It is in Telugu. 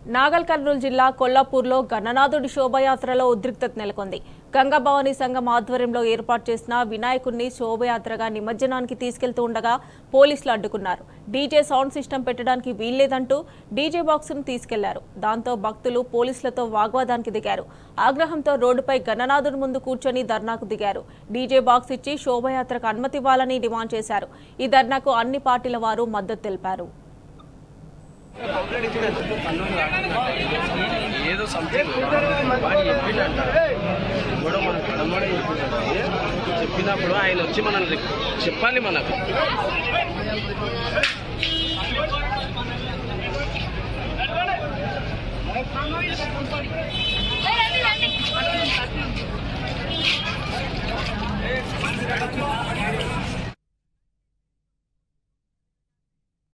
నాగల్ కర్నూలు జిల్లా కొల్లాపూర్లో గణనాథుడి శోభయాత్రలో ఉద్రిక్తత నెలకొంది. గంగాభవాని సంఘం ఆధ్వర్యంలో ఏర్పాటు చేసిన వినాయకుడిని శోభయాత్రగా నిమజ్జనానికి తీసుకెళ్తూ ఉండగా పోలీసులు అడ్డుకున్నారు. డీజే సౌండ్ సిస్టమ్ పెట్టడానికి వీల్లేదంటూ డీజే బాక్సును తీసుకెళ్లారు. దాంతో భక్తులు పోలీసులతో వాగ్వాదానికి దిగారు. ఆగ్రహంతో రోడ్డుపై గణనాథుడి ముందు కూర్చొని ధర్నాకు దిగారు. డీజే బాక్స్ ఇచ్చి శోభయాత్రకు అనుమతి ఇవ్వాలని డిమాండ్ చేశారు. ఈ ధర్నాకు అన్ని పార్టీల వారు మద్దతు తెలిపారు. ఏదో సంథింగ్ కూడా మన కడమడే చెప్పినప్పుడు ఆయన వచ్చి మనల్ని చెప్పాలి మనకు.